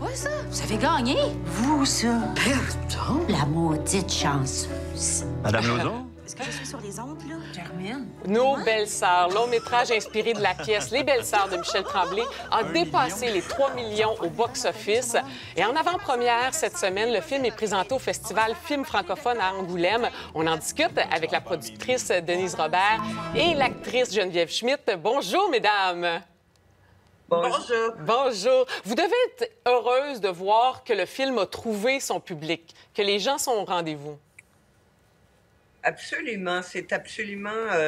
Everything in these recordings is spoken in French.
quoi, ça? Vous avez gagné? Vous, ça? Pardon? La maudite chanceuse. Madame Lauzon? Est-ce que je suis sur les ondes, là? Carmen? Nos belles-sœurs, long métrage inspiré de la pièce Les belles-sœurs de Michel Tremblay, a dépassé les 3 millions au box-office. Et en avant-première, cette semaine, le film est présenté au Festival Film francophone à Angoulême. On en discute avec la productrice Denise Robert et l'actrice Geneviève Schmidt. Bonjour, mesdames! Bonjour. Bonjour. Vous devez être heureuse de voir que le film a trouvé son public, que les gens sont au rendez-vous. Absolument. C'est absolument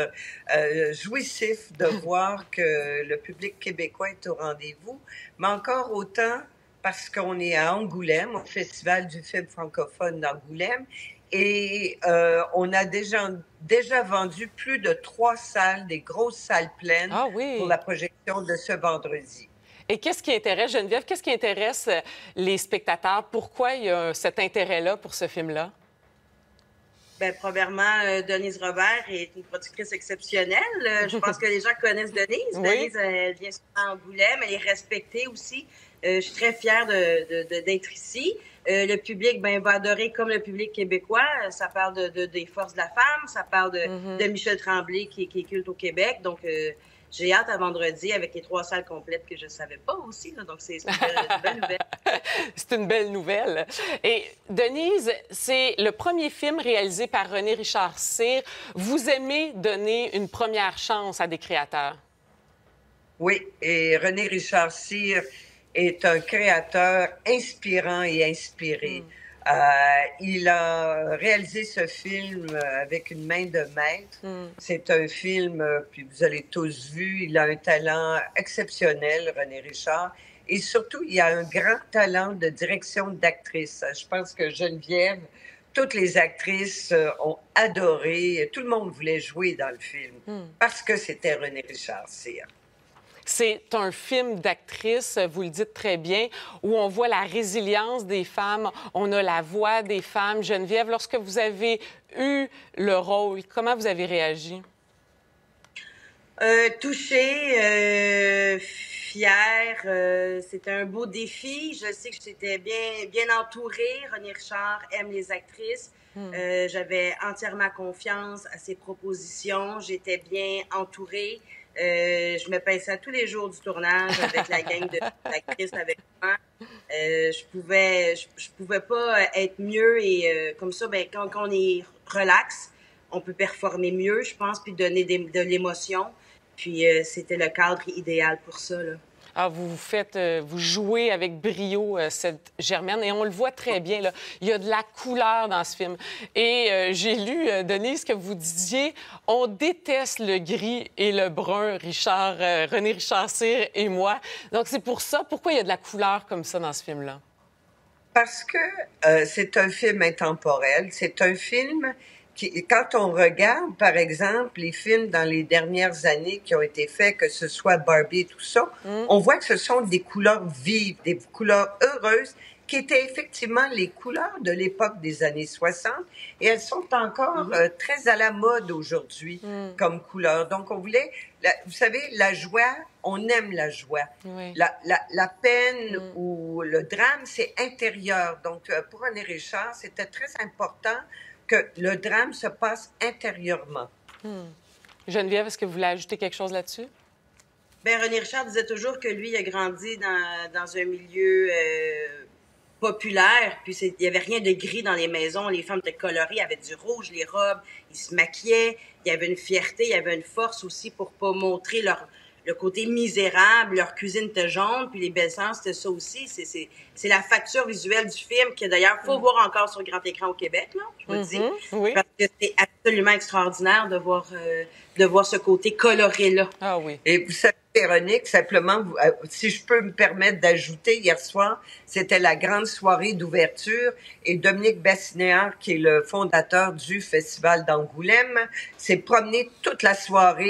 jouissif de voir que le public québécois est au rendez-vous, mais encore autant parce qu'on est à Angoulême, au Festival du film francophone d'Angoulême, et on a déjà vendu plus de 3 salles, des grosses salles pleines pour la projection de ce vendredi. Et qu'est-ce qui intéresse, Geneviève, qu'est-ce qui intéresse les spectateurs? Pourquoi il y a cet intérêt-là pour ce film-là? Bien, premièrement, Denise Robert est une productrice exceptionnelle. Je pense que les gens connaissent Denise. Oui. Denise, elle vient souvent à Angoulême. Elle est respectée aussi. Je suis très fière d'être ici. Le public va adorer comme le public québécois. Ça parle des forces de la femme. Ça parle de Michel Tremblay qui est culte au Québec. Donc, j'ai hâte à vendredi avec les 3 salles complètes que je ne savais pas aussi. Là. Donc, c'est une belle nouvelle. C'est une belle nouvelle. Et Denise, c'est le premier film réalisé par René Richard Cyr. Vous aimez donner une première chance à des créateurs? Oui, et René Richard Cyr est un créateur inspirant et inspiré. Il a réalisé ce film avec une main de maître. C'est un film, puis vous avez tous vu, il a un talent exceptionnel, René Richard. Et surtout, il a un grand talent de direction d'actrice. Je pense que Geneviève, toutes les actrices ont adoré. Tout le monde voulait jouer dans le film parce que c'était René Richard Cyr. C'est un film d'actrice, vous le dites très bien, où on voit la résilience des femmes, on a la voix des femmes. Geneviève, lorsque vous avez eu le rôle, comment vous avez réagi? Touchée, fière. C'était un beau défi. Je sais que j'étais bien entourée. René Richard aime les actrices. J'avais entièrement confiance à ses propositions. J'étais bien entourée. Je me pinçais tous les jours du tournage avec la gang d'actrices avec moi. Je pouvais pas être mieux et comme ça, quand on est relax, on peut performer mieux, je pense, puis donner de l'émotion. Puis c'était le cadre idéal pour ça, là. Ah, vous jouez avec brio cette Germaine et on le voit très bien, là. Il y a de la couleur dans ce film. Et j'ai lu, Denise, que vous disiez, on déteste le gris et le brun, René Richard Cyr et moi. Donc c'est pour ça, pourquoi il y a de la couleur comme ça dans ce film-là? Parce que c'est un film intemporel, c'est un film quand on regarde, par exemple, les films dans les dernières années qui ont été faits, que ce soit Barbie et tout ça, on voit que ce sont des couleurs vives, des couleurs heureuses, qui étaient effectivement les couleurs de l'époque des années 60, et elles sont encore très à la mode aujourd'hui comme couleurs. Donc, on voulait, vous savez, la joie, on aime la joie. Oui. La peine ou le drame, c'est intérieur. Donc, pour René Richard, c'était très important que le drame se passe intérieurement. Geneviève, est-ce que vous voulez ajouter quelque chose là-dessus? Bien, René Richard disait toujours que lui, il a grandi dans un milieu populaire, puis il n'y avait rien de gris dans les maisons, les femmes étaient colorées, avaient du rouge, les robes, ils se maquillaient, il y avait une fierté, il y avait une force aussi pour pas montrer le côté misérable, leur cuisine était jaune, puis les belles-sœurs, c'était ça aussi. C'est la facture visuelle du film que, d'ailleurs, faut voir encore sur grand écran au Québec, là, je vous le dis. Oui. Parce que c'est absolument extraordinaire de voir ce côté coloré-là. Ah oui. Et vous savez, Véronique, simplement, si je peux me permettre d'ajouter, hier soir, c'était la grande soirée d'ouverture et Dominique Bassinéard, qui est le fondateur du Festival d'Angoulême, s'est promené toute la soirée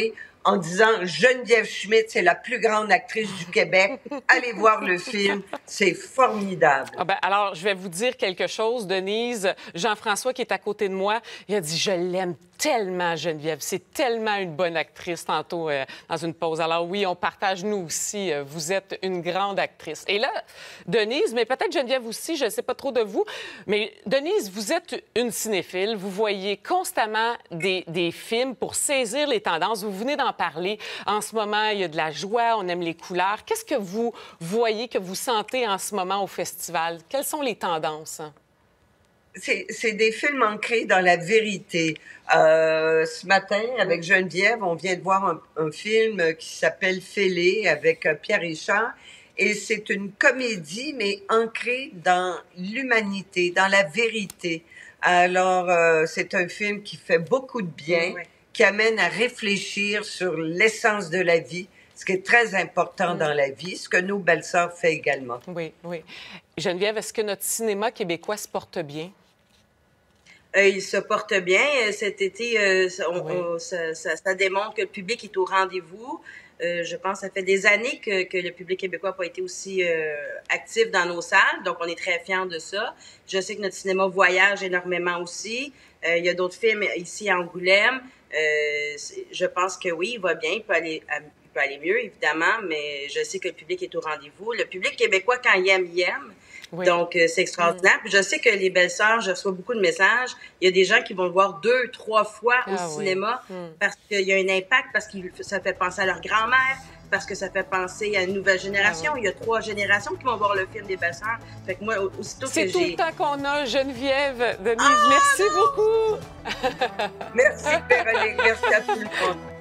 en disant « Geneviève Schmidt, c'est la plus grande actrice du Québec. Allez voir le film, c'est formidable. » Ah ben, alors, je vais vous dire quelque chose, Denise. Jean-François, qui est à côté de moi, il a dit « Je l'aime tellement, Geneviève. C'est tellement une bonne actrice, tantôt, dans une pause. » Alors oui, on partage, nous aussi. Vous êtes une grande actrice. Et là, Denise, mais peut-être Geneviève aussi, je ne sais pas trop de vous, mais Denise, vous êtes une cinéphile. Vous voyez constamment des films pour saisir les tendances. Vous venez d'en parler. En ce moment, il y a de la joie, on aime les couleurs. Qu'est-ce que vous voyez, que vous sentez en ce moment au festival? Quelles sont les tendances? C'est des films ancrés dans la vérité. Ce matin, avec Geneviève, on vient de voir un film qui s'appelle Fêlé avec Pierre Richard. Et c'est une comédie, mais ancrée dans l'humanité, dans la vérité. Alors, c'est un film qui fait beaucoup de bien, qui amène à réfléchir sur l'essence de la vie, ce qui est très important dans la vie, ce que nos belles-sœurs font également. Oui, oui. Geneviève, est-ce que notre cinéma québécois se porte bien? Il se porte bien. Cet été, ça démontre que le public est au rendez-vous. Je pense que ça fait des années que le public québécois n'a pas été aussi actif dans nos salles, donc on est très fiers de ça. Je sais que notre cinéma voyage énormément aussi. Il y a d'autres films ici à Angoulême. Je pense que oui, il va bien, il peut aller mieux, évidemment, mais je sais que le public est au rendez-vous. Le public québécois, quand il aime, il aime. Oui. Donc, c'est extraordinaire. Puis je sais que les belles-sœurs, je reçois beaucoup de messages. Il y a des gens qui vont le voir 2, 3 fois au cinéma parce qu'il y a un impact, parce que ça fait penser à leur grand-mère, parce que ça fait penser à une nouvelle génération. Il y a 3 générations qui vont voir le film des belles-sœurs. Fait que moi, aussitôt que c'est tout le temps qu'on a, Geneviève. Denise, merci beaucoup. Merci, Véronique. Merci à tout le monde.